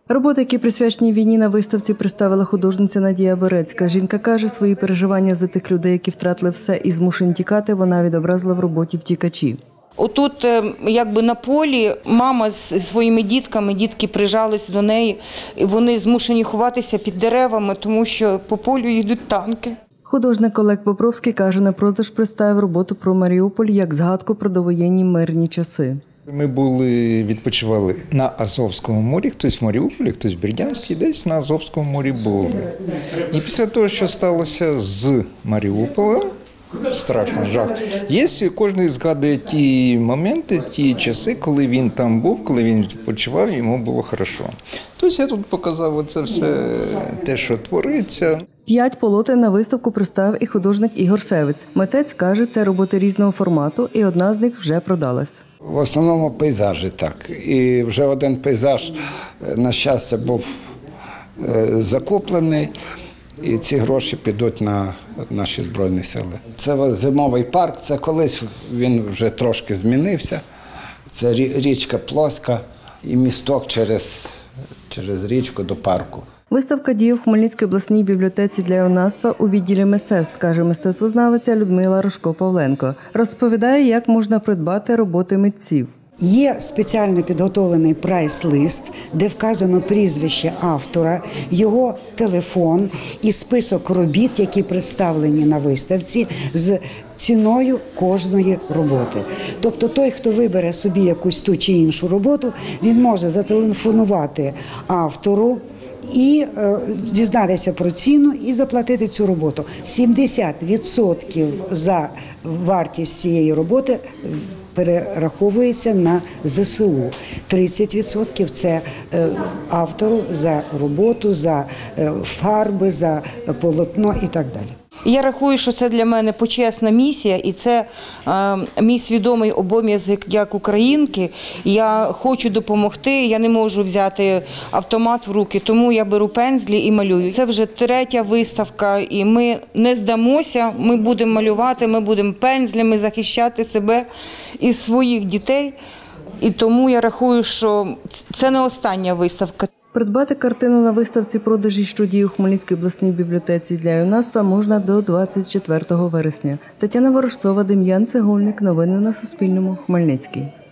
Роботи, які присвячені війні, на виставці представила художниця Надія Берецька. Жінка каже, свої переживання за тих людей, які втратили все і змушені тікати, вона відобразила в роботі «Втікачі». Отут, якби на полі, мама з своїми дітками, дітки прижалися до неї, і вони змушені ховатися під деревами, тому що по полю їдуть танки. Художник Олег Бобровський каже, на продаж представив роботу про Маріуполь як згадку про довоєнні мирні часи. Ми відпочивали на Азовському морі, хтось в Маріуполі, хтось в Бердянську, десь на Азовському морі були. І після того, що сталося з Маріуполем, страшно, жах. Є, кожен згадує ті моменти, ті часи, коли він там був, коли він відпочивав, йому було хорошо. Тобто я тут показав оце все те, що твориться. 5 полотен на виставку представив і художник Ігор Севець. Митець каже, це роботи різного формату, і одна з них вже продалась. В основному пейзажі, так. І вже один пейзаж, на щастя, був закуплений, і ці гроші підуть на наші Збройні Сили. Це зимовий парк, це колись він вже трошки змінився. Це річка плоска і місток через річку до парку. Виставка діє в Хмельницькій обласній бібліотеці для юнацтва у відділі мистецтв, каже мистецтвознавиця Людмила Рожко-Павленко. Розповідає, як можна придбати роботи митців. Є спеціально підготовлений прайс-лист, де вказано прізвище автора, його телефон і список робіт, які представлені на виставці, з ціною кожної роботи. Тобто той, хто вибере собі якусь ту чи іншу роботу, він може зателефонувати автору і дізнатися про ціну і заплатити цю роботу. 70% за вартість цієї роботи перераховується на ЗСУ. 30% – це автору за роботу, за фарби, за полотно і так далі. Я рахую, що це для мене почесна місія, і це мій свідомий обов'язок як українки. Я хочу допомогти, я не можу взяти автомат в руки, тому я беру пензлі і малюю. Це вже 3-я виставка, і ми не здамося, ми будемо малювати, ми будемо пензлями захищати себе і своїх дітей. І тому я рахую, що це не остання виставка. Придбати картину на виставці продажі, що діє у Хмельницькій обласній бібліотеці для юнацтва, можна до 24 вересня. Тетяна Ворожцова, Дем'ян Цегольник. Новини на Суспільному. Хмельницький.